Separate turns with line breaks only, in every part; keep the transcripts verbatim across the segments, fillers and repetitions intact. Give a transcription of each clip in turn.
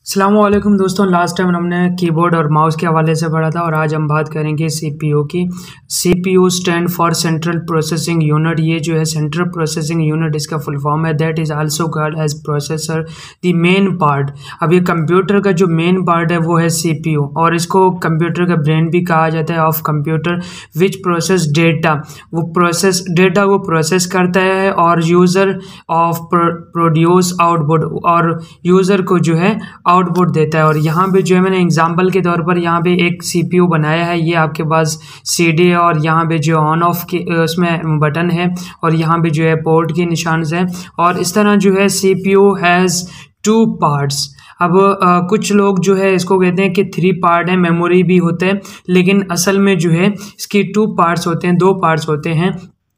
अस्सलामुअलैकुम दोस्तों, last time हमने कीबोर्ड और माउस के हवाले से पढ़ा था और आज हम बात करेंगे सीपीयू की। CPU stand for central processing unit. ये जो है सेंट्रल प्रोसेसिंग यूनिट इसका फुल फॉर्म है। That is also called as processor. The main part, अब ये कंप्यूटर का जो मेन पार्ट है वो है सीपीयू और इसको कंप्यूटर का ब्रेन भी कहा जाता है of computer, which process data. वो प्रोसेस डेटा को प्रोसेस करता है और यूज़र ऑफ प्रोड्यूस आउटपुट, और यूज़र को जो है आउटपुट देता है। और यहाँ पे जो है मैंने एग्जांपल के तौर पर यहाँ पे एक सीपीयू बनाया है। ये आपके पास सीडी है और यहाँ पे जो ऑन ऑफ की उसमें बटन है और यहाँ पे जो है पोर्ट के निशान है। और इस तरह जो है सीपीयू हैज़ टू पार्ट्स। अब आ, कुछ लोग जो है इसको कहते हैं कि थ्री पार्ट है, मेमोरी भी होता है, लेकिन असल में जो है इसकी टू पार्ट्स होते हैं, दो पार्ट्स होते हैं।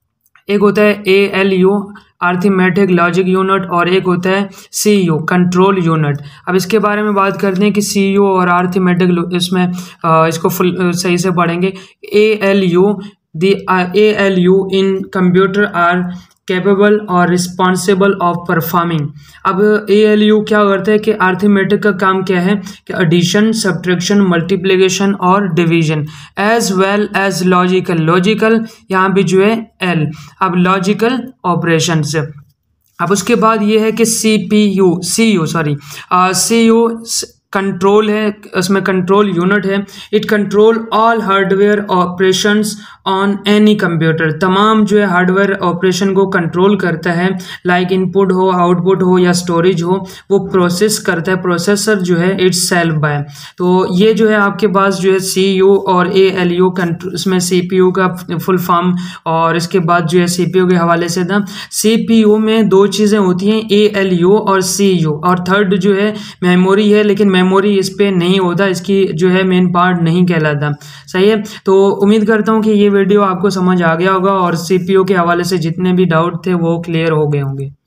एक होता है A L U arithmetic logic unit और एक होता है सी यू कंट्रोल यूनिट। अब इसके बारे में बात करते हैं कि सी यू और अर्थमेटिक, इसमें आ, इसको फुल सही से पढ़ेंगे। A L U the A L U in computer are capable और रिस्पॉन्सिबल ऑफ परफॉर्मिंग। अब ए एल यू क्या करता है कि अर्थमेटिक का काम क्या है कि एडिशन, सब्ट्रैक्शन, मल्टीप्लिकेशन और division, as well as logical. Logical यहाँ पे जो है एल, अब लॉजिकल ऑपरेशन से। अब उसके बाद ये है कि C P U C U sorry C U control है, उसमें कंट्रोल यूनिट है। It control all hardware operations on any computer. तमाम जो है हार्डवेयर ऑपरेशन को कंट्रोल करता है, लाइक इनपुट हो, आउटपुट हो या स्टोरेज हो, वो प्रोसेस करता है। प्रोसेसर जो है इट्स सेल्फ बाय। तो ये जो है आपके पास जो है सी यू और ए एल यू, इसमें सी पी यू का फुल फॉर्म और इसके बाद जो है सी पी यू के हवाले से था। सी पी यू में दो चीज़ें होती हैं, ए एल यू और सी यू, और थर्ड जो है मेमोरी है, लेकिन मेमोरी इस पे नहीं होता, इसकी जो है मेन पार्ट नहीं कहलाता। सही है। तो उम्मीद करता हूँ कि ये वीडियो आपको समझ आ गया होगा और सीपीयू के हवाले से जितने भी डाउट थे वो क्लियर हो गए होंगे।